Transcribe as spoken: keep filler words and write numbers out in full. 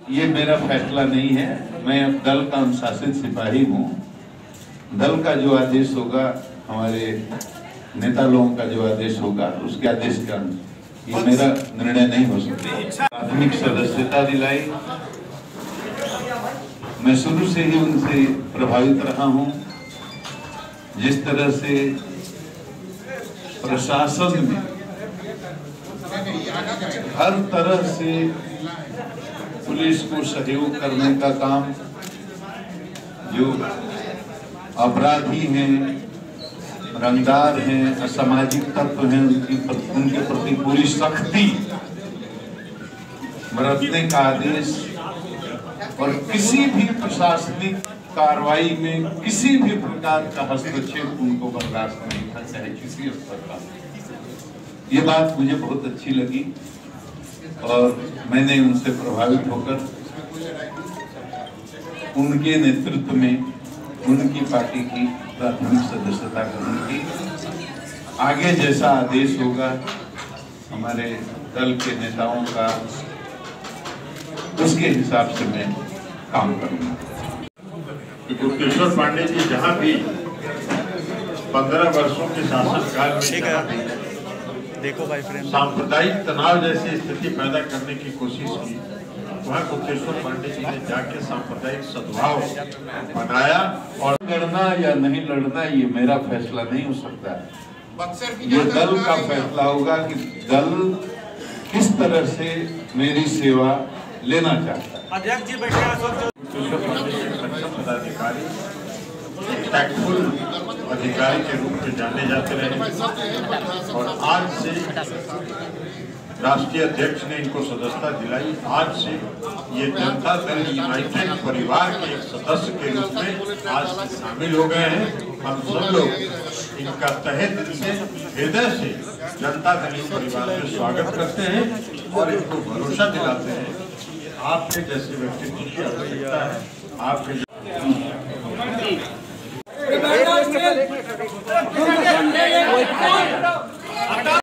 ये मेरा फैसला नहीं है। मैं दल का अनुशासित सिपाही हूँ। दल का जो आदेश होगा, हमारे नेता लोगों का जो आदेश होगा, उसके आदेश का ये मेरा निर्णय नहीं हो सकता। प्राथमिक सदस्यता दिलाई, मैं शुरू से ही उनसे प्रभावित रहा हूँ। जिस तरह से प्रशासन में हर तरह से पुलिस को सहयोग करने का काम, जो अपराधी हैं, रंगदार हैं, असामाजिक तत्व हैं, उनकी उनके प्रति पूरी सख्ती बरतने का आदेश, और किसी भी प्रशासनिक कार्रवाई में किसी भी प्रकार का हस्तक्षेप उनको बर्दाश्त नहीं था, चाहे किसी स्तर का। ये बात मुझे बहुत अच्छी लगी और मैंने उनसे प्रभावित होकर उनके नेतृत्व में उनकी पार्टी की प्राथमिक सदस्यता ग्रहण की। आगे जैसा आदेश होगा हमारे दल के नेताओं का, उसके हिसाब से मैं काम करूंगा। गुप्तेश्वर पांडे जी जहाँ भी पंद्रह वर्षों के शासनकाल में देखो भाई फ्रेंड सांप्रदायिक तनाव जैसी स्थिति पैदा करने की कोशिश की, वहाँ गुप्तेश्वर पांडे जी ने जाके सांप्रदायिक सद्भाव बनाया। और लड़ना या नहीं लड़ना ये मेरा फैसला नहीं हो सकता है। ये दल का फैसला होगा कि दल किस तरह से मेरी सेवा लेना चाहता है। अध्यक्ष जी बैठे पदाधिकारी, टैक्टफुल अधिकारी के रूप में जाने जाते रहे और आज से राष्ट्रीय अध्यक्ष ने इनको सदस्यता दिलाई। आज से ये जनता दल यूनाइटेड परिवार के एक सदस्य के रूप में आज से शामिल हो गए हैं। हम सब लोग इनका तहे दिल से, हृदय से जनता दल परिवार में स्वागत करते हैं और इनको भरोसा दिलाते हैं। आपके जैसे व्यक्तित्व की आवश्यकता है, आपके